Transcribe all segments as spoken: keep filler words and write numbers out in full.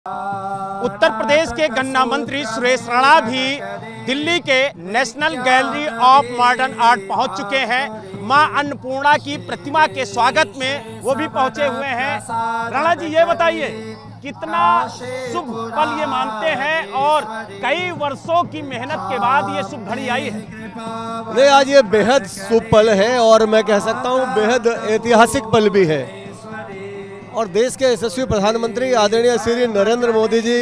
उत्तर प्रदेश के गन्ना मंत्री सुरेश राणा भी दिल्ली के national gallery of modern art पहुंच चुके हैं। मां अन्नपूर्णा की प्रतिमा के स्वागत में वो भी पहुंचे हुए हैं। राणा जी, ये बताइए कितना शुभ पल ये मानते हैं और कई वर्षों की मेहनत के बाद ये शुभ घड़ी आई है। नहीं, आज ये बेहद शुभ पल है और मैं कह सकता हूँ बेहद ऐतिहासिक पल भी है। और देश के यशस्वी प्रधानमंत्री आदरणीय श्री नरेंद्र मोदी जी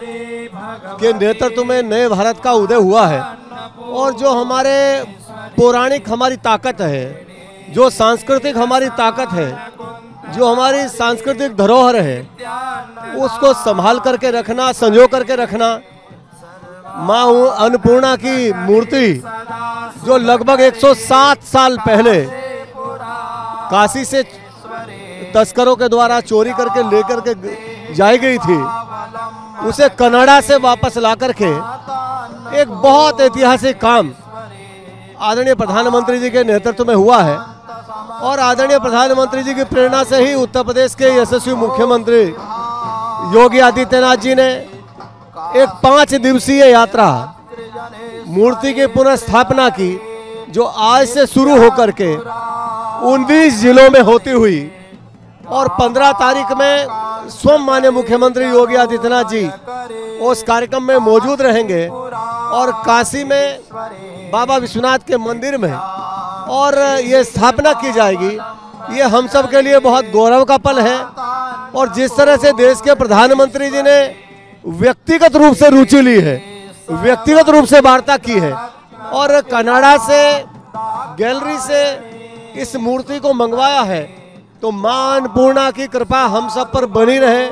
के नेतृत्व में नए भारत का उदय हुआ है। और जो हमारे पौराणिक हमारी ताकत है, जो सांस्कृतिक हमारी ताकत है, जो हमारी सांस्कृतिक धरोहर है, उसको संभाल करके रखना, संजो करके रखना। माँ अन्नपूर्णा की मूर्ति जो लगभग एक सौ सात साल पहले काशी से तस्करों के द्वारा चोरी करके लेकर के जाई गई थी, उसे कनाडा से वापस ला करके एक बहुत ऐतिहासिक काम आदरणीय प्रधानमंत्री जी के नेतृत्व में हुआ है। और आदरणीय प्रधानमंत्री जी की प्रेरणा से ही उत्तर प्रदेश के यशस्वी मुख्यमंत्री योगी आदित्यनाथ जी ने एक पांच दिवसीय यात्रा मूर्ति की पुनर्स्थापना की, जो आज से शुरू होकर के उन्नीस जिलों में होती हुई और पंद्रह तारीख में स्वयं माननीय मुख्यमंत्री योगी आदित्यनाथ जी उस कार्यक्रम में मौजूद रहेंगे और काशी में बाबा विश्वनाथ के मंदिर में और ये स्थापना की जाएगी। ये हम सब के लिए बहुत गौरव का पल है। और जिस तरह से देश के प्रधानमंत्री जी ने व्यक्तिगत रूप से रुचि ली है, व्यक्तिगत रूप से वार्ता की है और कनाडा से गैलरी से इस मूर्ति को मंगवाया है, तो मां अन्नपूर्णा की कृपा हम सब पर बनी रहे।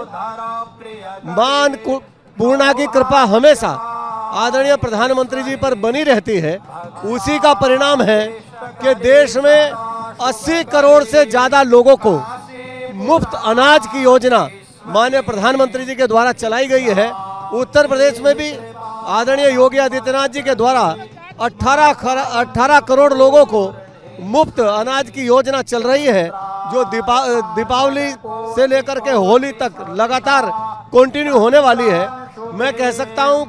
मां अन्नपूर्णा की कृपा हमेशा आदरणीय प्रधानमंत्री जी पर बनी रहती है। उसी का परिणाम है कि देश में अस्सी करोड़ से ज्यादा लोगों को मुफ्त अनाज की योजना माननीय प्रधानमंत्री जी के द्वारा चलाई गई है। उत्तर प्रदेश में भी आदरणीय योगी आदित्यनाथ जी के द्वारा अठारह करोड़ लोगों को मुफ्त अनाज की योजना चल रही है, जो दीपा दीपावली से लेकर के होली तक लगातार कंटिन्यू होने वाली है। मैं कह सकता हूं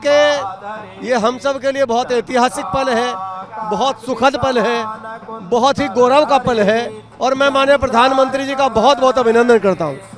कि ये हम सब के लिए बहुत ऐतिहासिक पल है, बहुत सुखद पल है, बहुत ही गौरव का पल है और मैं माननीय प्रधानमंत्री जी का बहुत बहुत अभिनंदन करता हूं।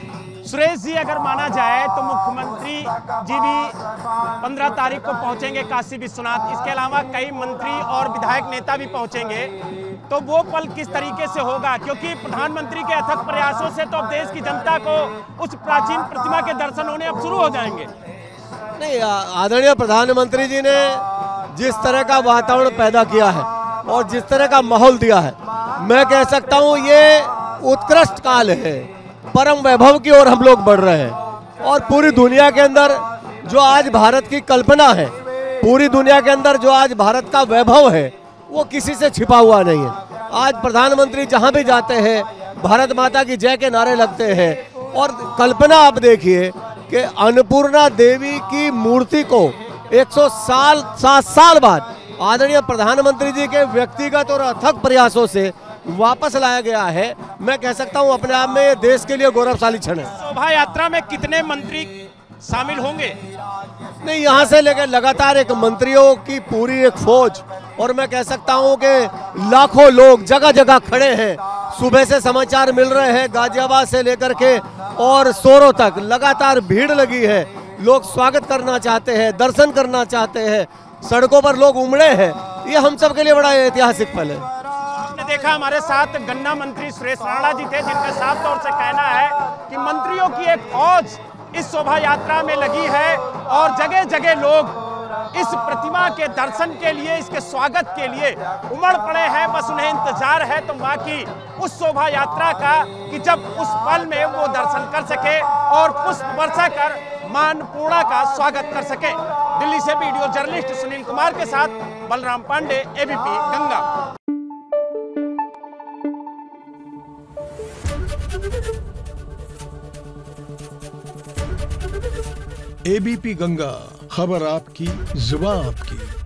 सुरेश जी, अगर माना जाए तो मुख्यमंत्री जी भी पंद्रह तारीख को पहुंचेंगे काशी विश्वनाथ, इसके अलावा कई मंत्री और विधायक नेता भी पहुंचेंगे, तो वो पल किस तरीके से होगा? क्योंकि प्रधानमंत्री के अथक प्रयासों से तो अब देश की जनता को उस प्राचीन प्रतिमा के दर्शन होने अब शुरू हो जाएंगे। नहीं, आदरणीय प्रधानमंत्री जी ने जिस तरह का वातावरण पैदा किया है और जिस तरह का माहौल दिया है, मैं कह सकता हूँ ये उत्कृष्ट काल है। परम वैभव की ओर हम लोग बढ़ रहे हैं और पूरी दुनिया के अंदर जो आज भारत की कल्पना है, पूरी दुनिया के अंदर जो आज भारत का वैभव है, वो किसी से छिपा हुआ नहीं है। आज प्रधानमंत्री जहां भी जाते हैं भारत माता की जय के नारे लगते हैं। और कल्पना आप देखिए कि अन्नपूर्णा देवी की मूर्ति को एक सौ साल सात साल बाद आदरणीय प्रधानमंत्री जी के व्यक्तिगत और अथक प्रयासों से वापस लाया गया है। मैं कह सकता हूं अपने आप में ये देश के लिए गौरवशाली क्षण है। शोभा यात्रा में कितने मंत्री शामिल होंगे? नहीं, यहाँ से लेकर लगातार एक मंत्रियों की पूरी एक फौज और मैं कह सकता हूँ कि लाखों लोग जगह जगह खड़े हैं। सुबह से समाचार मिल रहे हैं गाजियाबाद से लेकर के और सोरो तक लगातार भीड़ लगी है। लोग स्वागत करना चाहते हैं, दर्शन करना चाहते हैं, सड़कों पर लोग उमड़े हैं। ये हम सब के लिए बड़ा ऐतिहासिक पल है। देखा हमारे साथ गन्ना मंत्री सुरेश राणा जी थे, जिनका साफ तौर से कहना है कि मंत्रियों की एक फौज इस शोभा यात्रा में लगी है और जगह जगह लोग इस प्रतिमा के दर्शन के लिए, इसके स्वागत के लिए उमड़ पड़े हैं। बस उन्हें इंतजार है तो मां की उस शोभा यात्रा का कि जब उस पल में वो दर्शन कर सके और पुष्प वर्षा कर मां अन्नपूर्णा का स्वागत कर सके। दिल्ली से वीडियो जर्नलिस्ट सुनील कुमार के साथ बलराम पांडे, एबीपी गंगा। एबीपी गंगा, खबर आपकी, जुबान आपकी।